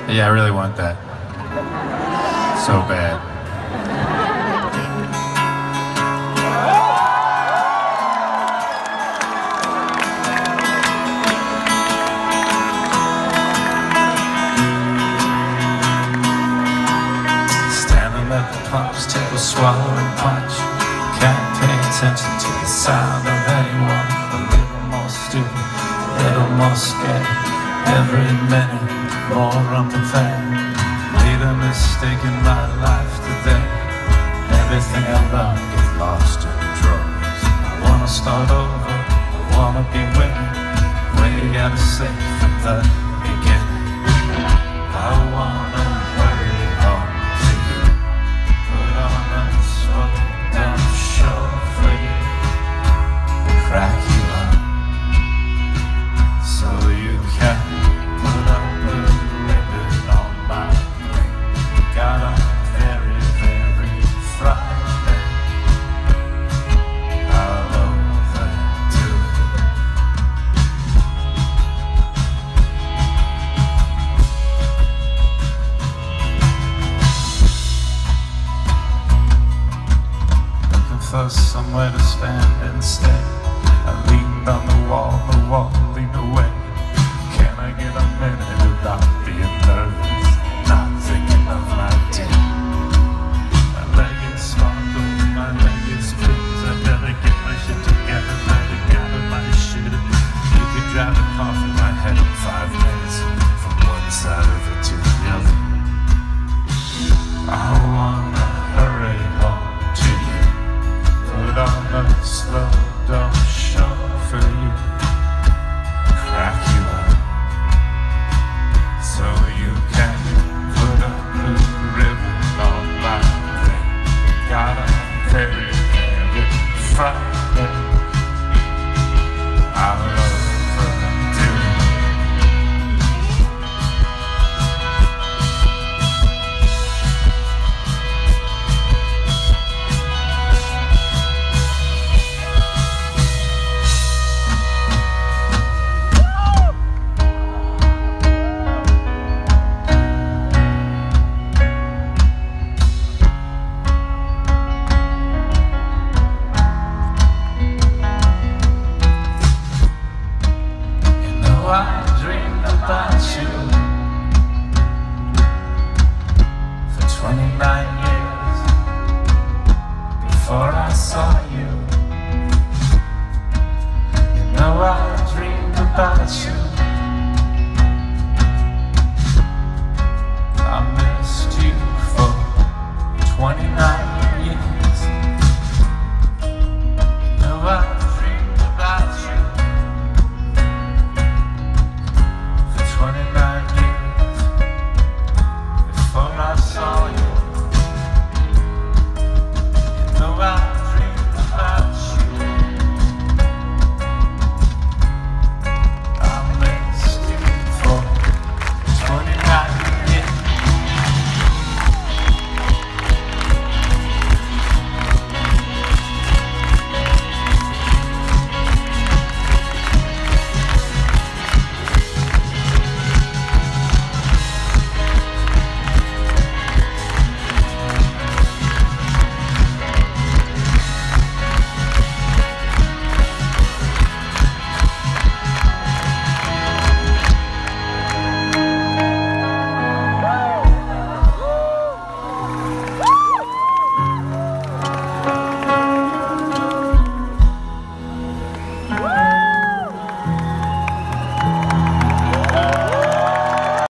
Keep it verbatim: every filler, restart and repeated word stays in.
Yeah, I really want that. So bad. Standing at the pumps, table swallowing punch. Can't pay attention to the sound of anyone. A little more stupid, a little more scared. Every minute more unprepared. Made a mistake in my life today. Everything I love gets lost in the drugs. I wanna start over, I wanna be winning. Way you gotta say from the beginning. I wanna hurry home to you. Put on a slow down show for you. Crack you up so you can put up a ribbon on my brain. Got a very, very Friday. I'll overdo it. Looking for somewhere to stand and stay. I leaned on the wall, the wall leaned away. Can I get a minute without being nervous? Not thinking of my team. My leg is sparkles, my leg is please. I better get my shit together, better gather my shit. You could drive a car through my head in five minutes, from one side of it to the other. I wanna hurry home to you. Put on a slow down show for you. Crack you up so you can put up a ribbon on my thing. Got a very, very Friday. I'll overdo it. I dreamed about you for twenty-nine years before I saw you. You know I dreamed about you